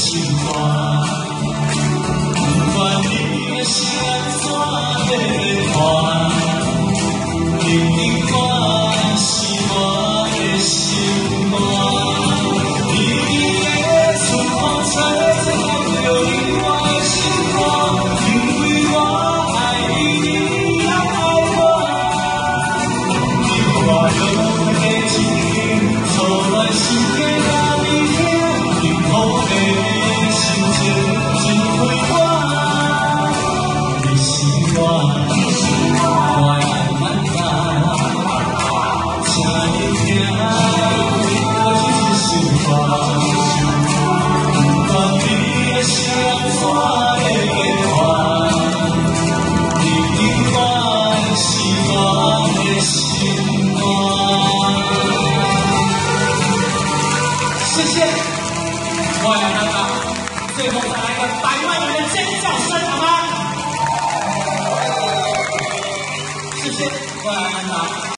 心肝，不管你的心怎要看，一定看是我的心肝，一定会春风吹吹着你我的心肝，因为我爱你，也爱我，你我用的情景，错来心间甲你听，幸福的心情真快活，你是我我的安排，请你听我真心话，不管你的心怎要看，一定我是我的心肝。谢谢，我来看看，最后再来一个100万人的尖叫声，好吗？谢谢，我来看看。